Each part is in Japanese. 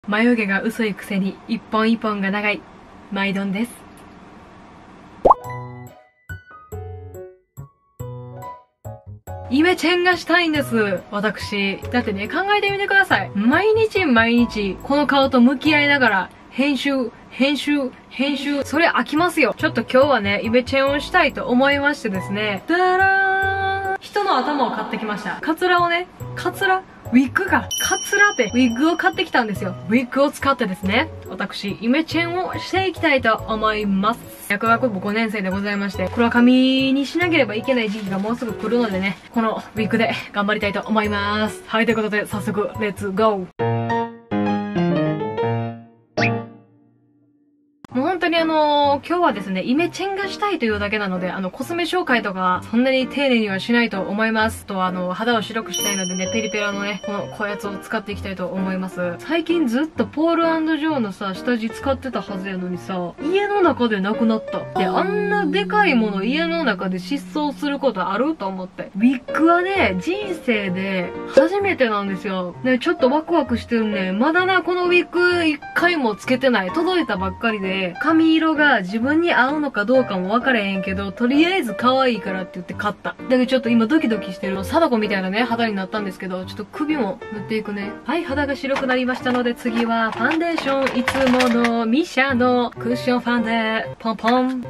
眉毛が薄いくせに一本一本が長いマイドンです。イメチェンがしたいんです、私。だってね、考えてみてください。毎日この顔と向き合いながら編集、それ飽きますよ。ちょっと今日はね、イメチェンをしたいと思いましてですね、ダラーン、人の頭を買ってきました。カツラをね、ウィッグか。カツラでウィッグを買ってきたんですよ。ウィッグを使ってですね、私、イメチェンをしていきたいと思います。薬学部5年生でございまして、黒髪にしなければいけない時期がもうすぐ来るのでね、このウィッグで頑張りたいと思います。はい、ということで、早速、レッツゴー。もう本当に今日はですね、イメチェンがしたいというだけなので、コスメ紹介とか、そんなに丁寧にはしないと思います。と、肌を白くしたいのでね、ペリペラのね、こうやつを使っていきたいと思います。最近ずっとポール&ジョーのさ、下地使ってたはずやのにさ、家の中でなくなった。で、あんなでかいもの家の中で失踪することあると思って。ウィッグはね、人生で初めてなんですよ。ね、ちょっとワクワクしてるね。まだな、このウィッグ一回もつけてない。届いたばっかりで、髪色が自分に合うのかどうかも分からへんけど、とりあえず可愛いからって言って買った。だけどちょっと今ドキドキしてる。貞子みたいなね、肌になったんですけど、ちょっと首も塗っていくね。はい、肌が白くなりましたので、次はファンデーション。いつものミシャのクッションファンデ、ポンポン。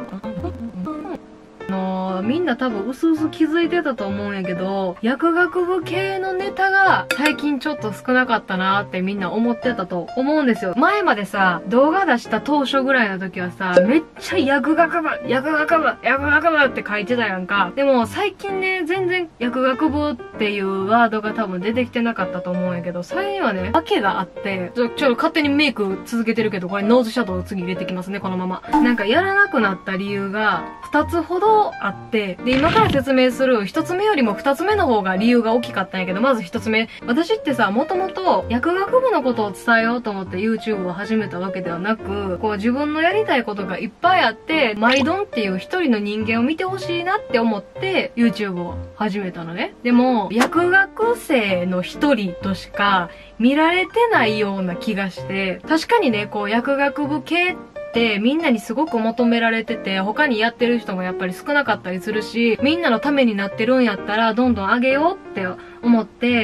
みんな多分薄々気づいてたと思うんやけど、薬学部系のネタが最近ちょっと少なかったなーってみんな思ってたと思うんですよ。前までさ、動画出した当初ぐらいの時はさ、めっちゃ薬学部って書いてたやんか。でも最近ね、全然薬学部っていうワードが多分出てきてなかったと思うんやけど、それにはね、訳があって、ちょっと勝手にメイク続けてるけど、これノーズシャドウを次入れてきますね、このまま。なんかやらなくなった理由が2つほどあって、で、今から説明する1つ目よりも2つ目の方が理由が大きかったんやけど、まず1つ目。私ってさ、もともと薬学部のことを伝えようと思って YouTube を始めたわけではなく、こう自分のやりたいことがいっぱいあって、マイドンっていう一人の人間を見てほしいなって思って YouTube を始めたのね。でも、薬学生の一人としか見られてないような気がして、確かにね、こう薬学部系ってみんなにすごく求められてて、他にやってる人もやっぱり少なかったりするし、みんなのためになってるんやったらどんどん上げようって思って、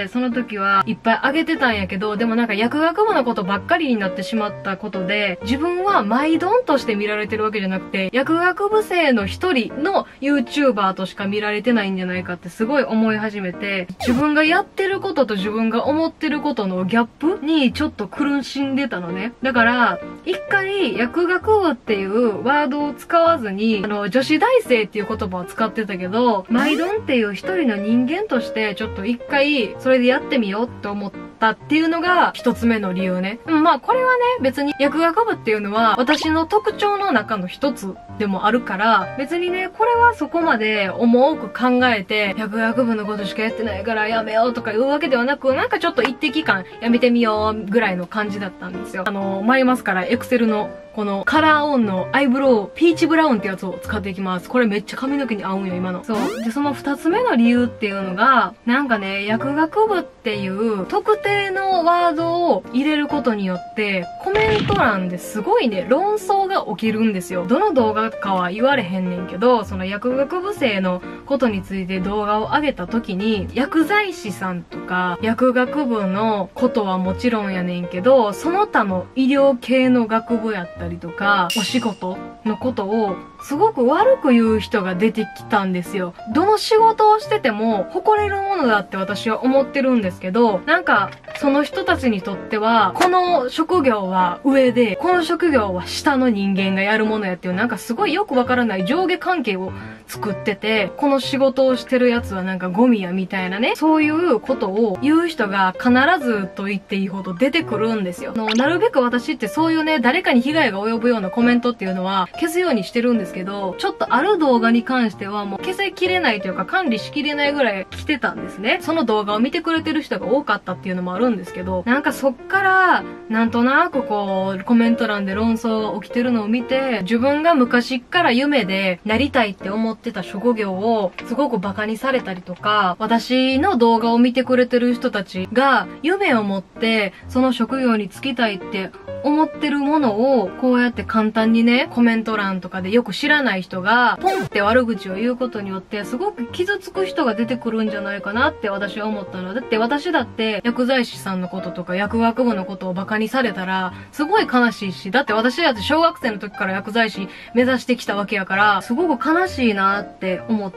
その時はいっぱい上げてたんやけど、でもなんか薬学部のことばっかりになってしまったことで、自分はマイドンとして見られてるわけじゃなくて、薬学部生の一人の YouTuber としか見られてないんじゃないかってすごい思い始めて、自分がやってることと自分が思ってることのギャップにちょっと苦しんでたのね。だから、一回薬学部っていうワードを使わずに、女子大生っていう言葉を使ってたけど、マイドンっていう一人の人間としてちょっと一回それでやってみようって思ったっていうのが一つ目の理由ね。まあこれはね、別に薬学部っていうのは私の特徴の中の一つでもあるから、別にね、これはそこまで重く考えて、薬学部のことしかやってないからやめようとか言うわけではなく、なんかちょっと一滴間やめてみようぐらいの感じだったんですよ。マイマスカラエクセルのこのカラーオンのアイブロウ、ピーチブラウンってやつを使っていきます。これめっちゃ髪の毛に合うんよ、今の。そう。で、その二つ目の理由っていうのが、なんかね、薬学部っていう特定のワードを入れることによって、コメント欄ですごいね、論争が起きるんですよ。どの動画かは言われへんねんけど、その薬学部生のことについて動画を上げた時に、薬剤師さんとか、薬学部のことはもちろんやねんけど、その他の医療系の学部やったりとか、お仕事のことをすごく悪く言う人が出てきたんですよ。どの仕事をしてても誇れるものだって私は思ってるんですけど、なんかその人たちにとってはこの職業は上でこの職業は下の人間がやるものやっていう、なんかすごいよくわからない上下関係を作ってて、この仕事をしてるやつはなんかゴミやみたいなね、そういうことを言う人が必ずと言っていいほど出てくるんですよ。なるべく私ってそういうね、誰かに被害が及ぶようなコメントっていうのは消すようにしてるんですけど、ちょっとある動画に関してはもう消せきれないというか管理しきれないぐらい来てたんですね。その動画を見てくれてる人が多かったっていうのもあるんですけど、なんかそっからなんとなくこうコメント欄で論争が起きてるのを見て、自分が昔から夢でなりたいって思っってた職業をすごくバカにされたりとか、私の動画を見てくれてる人たちが夢を持ってその職業に就きたいって思ってるものをこうやって簡単にね、コメント欄とかでよく知らない人がポンって悪口を言うことによってすごく傷つく人が出てくるんじゃないかなって私は思ったの。だって私だって薬剤師さんのこととか薬学部のことをバカにされたらすごい悲しいし、だって私だって小学生の時から薬剤師目指してきたわけやから、すごく悲しいなって思って、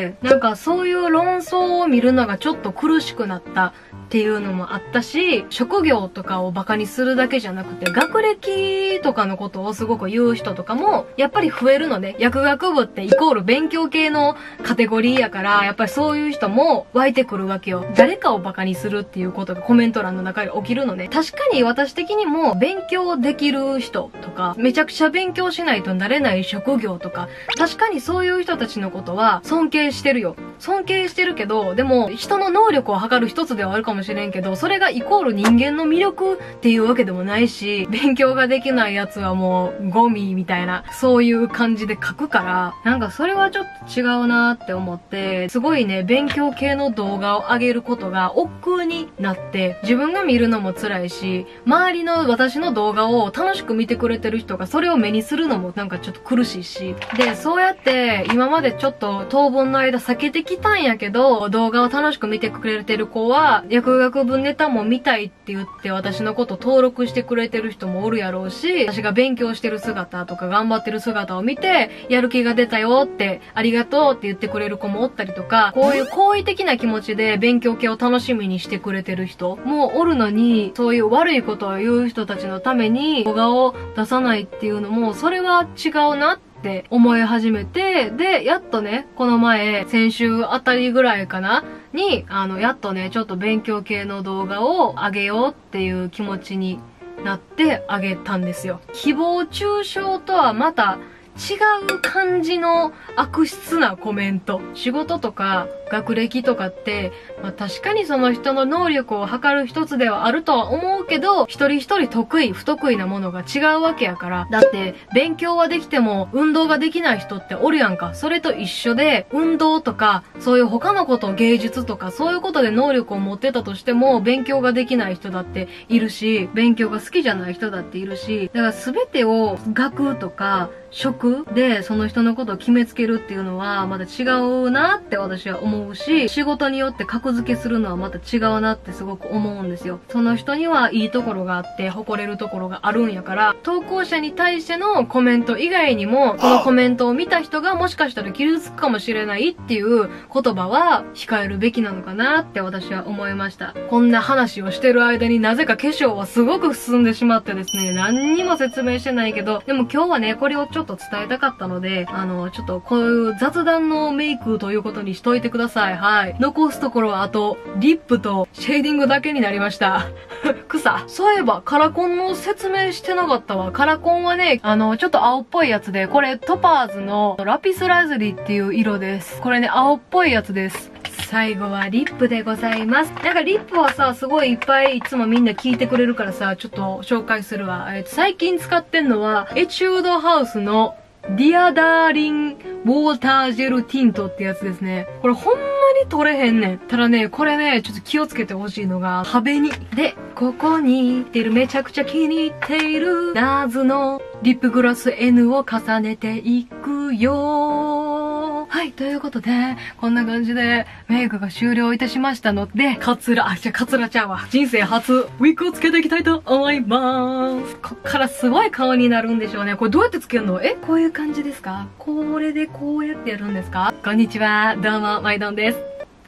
なんかそういう論争を見るのがちょっと苦しくなったっていうのもあったし、職業とかをバカにするだけじゃなくて、学歴とかのことをすごく言う人とかも、やっぱり増えるのね。薬学部ってイコール勉強系のカテゴリーやから、やっぱりそういう人も湧いてくるわけよ。誰かをバカにするっていうことがコメント欄の中で起きるのね。確かに私的にも勉強できる人とか、めちゃくちゃ勉強しないとなれない職業とか、確かにそういう人たちのことは尊敬してるよ。尊敬してるけど、でも人の能力を測る一つではあるかもしれんけど、それがイコール人間の魅力っていうわけでもないし、勉強ができないやつはもうゴミみたいな、そういう感じで書くから、なんかそれはちょっと違うなって思って、すごいね、勉強系の動画を上げることが億劫になって、自分が見るのも辛いし、周りの私の動画を楽しく見てくれてる人がそれを目にするのもなんかちょっと苦しいし、で、そうやって今までちょっと当分の間避けてきたんやけど、動画を楽しく見てくれてる子は、薬学部ネタも見たいって言って私のこと登録してくれてる人もおるやろうし、私が勉強してる姿とか頑張ってる姿を見て、やる気が出たよって、ありがとうって言ってくれる子もおったりとか、こういう好意的な気持ちで勉強系を楽しみにしてくれてる人もおるのに、そういう悪いことを言う人たちのために動画を出さないっていうのも、それは違うなって思い始めて、で、やっとね、この前、先週あたりぐらいかなに、やっとね、ちょっと勉強系の動画を上げようっていう気持ちになってあげたんですよ。誹謗中傷とはまた違う感じの悪質なコメント。仕事とか学歴とかって、まあ確かにその人の能力を測る一つではあるとは思うけど、一人一人得意、不得意なものが違うわけやから。だって、勉強はできても運動ができない人っておるやんか。それと一緒で、運動とか、そういう他のこと、芸術とか、そういうことで能力を持ってたとしても、勉強ができない人だっているし、勉強が好きじゃない人だっているし、だから全てを学とか、職でその人のことを決めつけるっていうのはまた違うなって私は思うし、仕事によって格付けするのはまた違うなってすごく思うんですよ。その人にはいいところがあって誇れるところがあるんやから、投稿者に対してのコメント以外にも、このコメントを見た人がもしかしたら傷つくかもしれないっていう言葉は控えるべきなのかなって私は思いました。こんな話をしてる間になぜか化粧はすごく進んでしまってですね、何にも説明してないけど、でも今日はね、これをちょっと伝えたかったので、ちょっとこういう雑談のメイクということにしといてください。はい。残すところはあと、リップとシェーディングだけになりました。草。そういえば、カラコンの説明してなかったわ。カラコンはね、ちょっと青っぽいやつで、これトパーズのラピスラズリっていう色です。これね、青っぽいやつです。最後はリップでございます。なんかリップはさ、すごいいっぱいいつもみんな聞いてくれるからさ、ちょっと紹介するわ。最近使ってんのは、エチュードハウスのディアダーリンウォータージェルティントってやつですね。これほんまに取れへんねん。ただね、これね、ちょっと気をつけてほしいのが、壁に。で、ここに出るめちゃくちゃ気に入っているナーズのリップグラス N を重ねていくよ。はい、ということで、こんな感じでメイクが終了いたしましたので、カツラちゃんは人生初ウィッグをつけていきたいと思います。こっからすごい顔になるんでしょうね。これどうやってつけるの？こういう感じですか？これでこうやってやるんですか？こんにちは、どうも、まいどんです。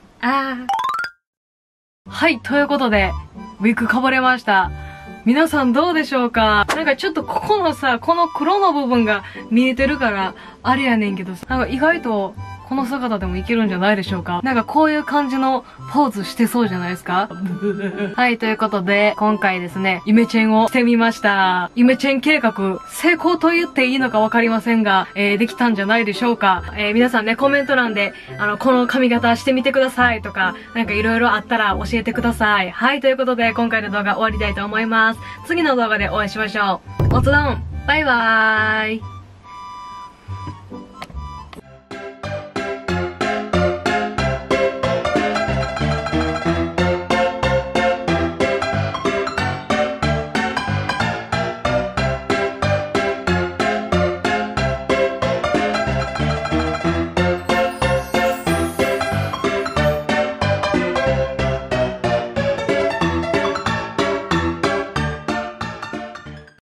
はい、ということで、ウィッグかぶれました。皆さんどうでしょうか？なんかちょっとここのさ、この黒の部分が見えてるから、あれやねんけどさ、なんか意外と、この姿でもいけるんじゃないでしょうか。なんかこういう感じのポーズしてそうじゃないですか。はい、ということで、今回ですね、イメチェンをしてみました。イメチェン計画、成功と言っていいのかわかりませんが、できたんじゃないでしょうか。皆さんね、コメント欄で、この髪型してみてくださいとか、なんかいろいろあったら教えてください。はい、ということで、今回の動画終わりたいと思います。次の動画でお会いしましょう。おつどん、バイバーイ。